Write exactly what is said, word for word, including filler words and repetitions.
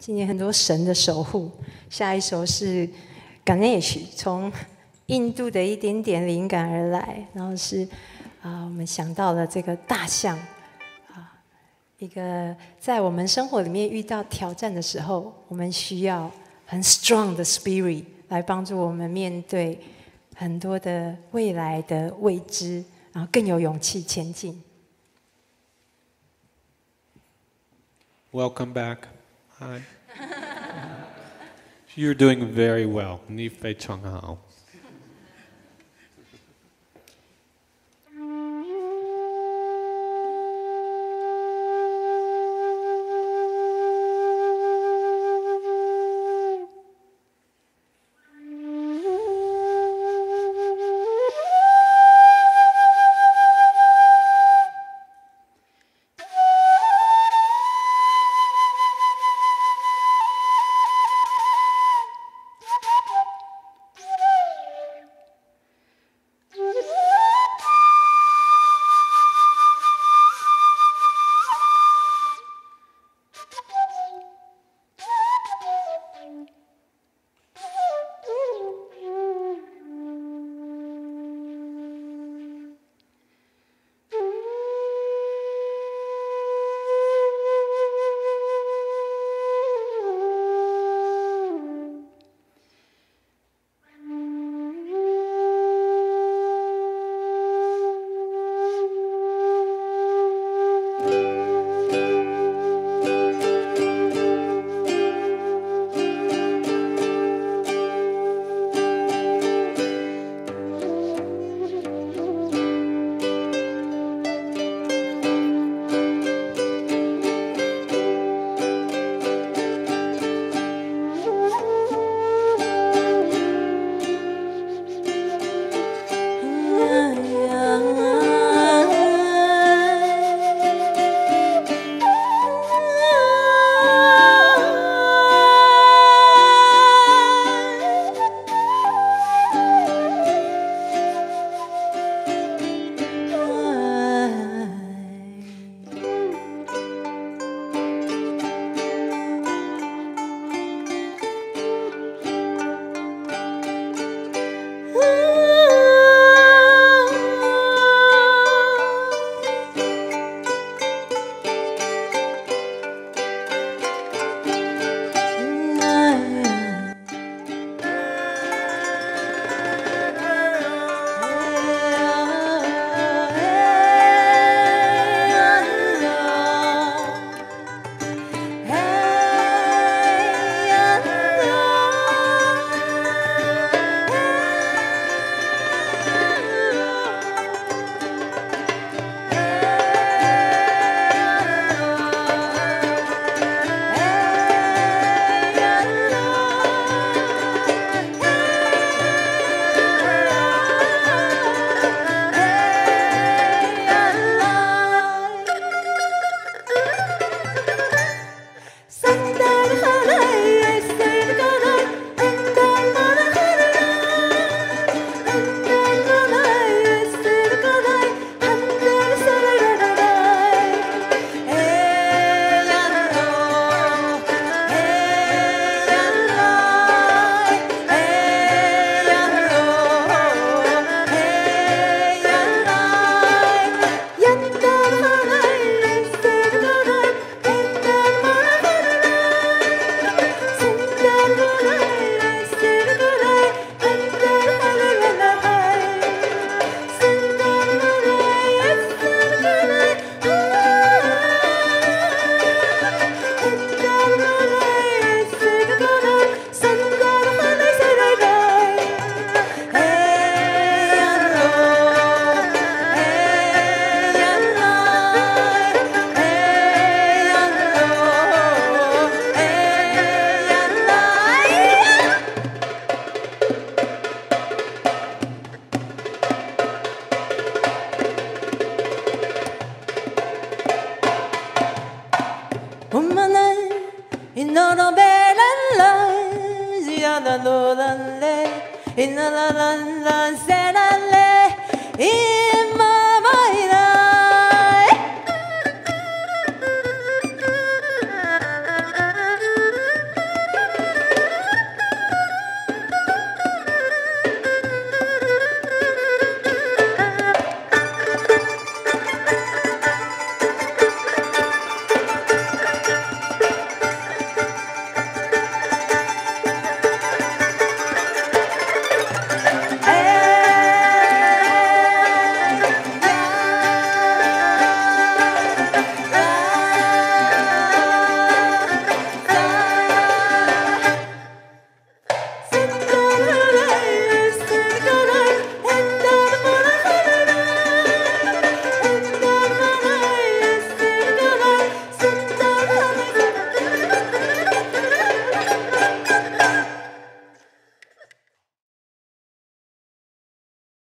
今年很多神的守护。下一首是 Ganesh， 从印度的一点点灵感而来，然后是啊、呃，我们想到了这个大象啊，一个在我们生活里面遇到挑战的时候，我们需要很 strong 的 spirit 来帮助我们面对很多的未来的未知，然后更有勇气前进。 Welcome back. Hi. You're doing very well. 你非常好。 la la la la la la la la la